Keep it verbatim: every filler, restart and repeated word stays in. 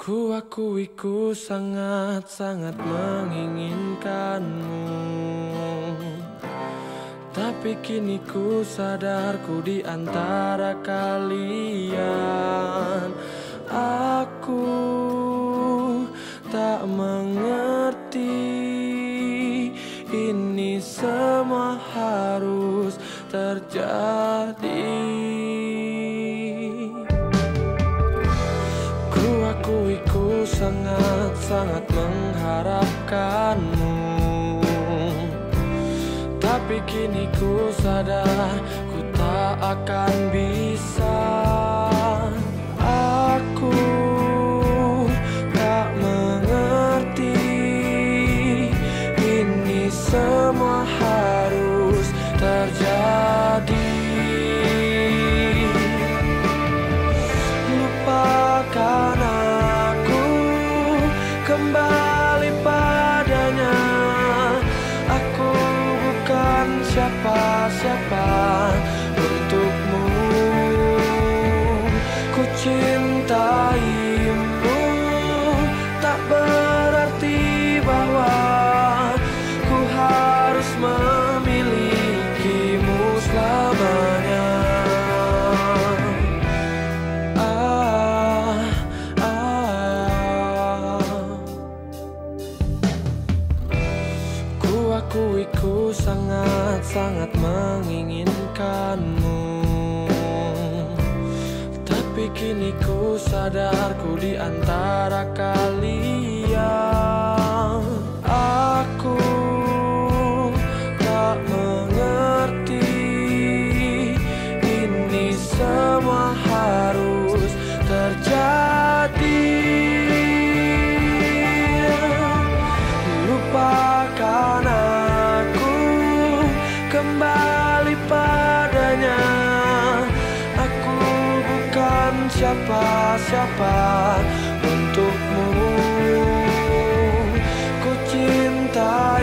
Ku akui ku sangat-sangat menginginkanmu, tapi kini ku sadar ku di antara kalian. Aku tak mengerti ini semua harus terjadi. Ku akui ku sangat-sangat mengharapkanmu, tapi kini ku sadar ku tak akan bisa. Aku tak mengerti ini semua harus terjadi. Lupakan aku, kembali padanya. Aku bukan siapa-siapa untukmu. Ku cintaimu, tak berarti bahwa ku harus memilikimu selamanya. Ah, ah. Ku akui ku sangat-sangat menginginkanmu, tapi kini ku sadar ku di antara kalian. Aku tak mengerti ini semua harus terjadi. Lupakan aku, kembali padanya. Aku bukan siapa-siapa untukmu. Ku cinta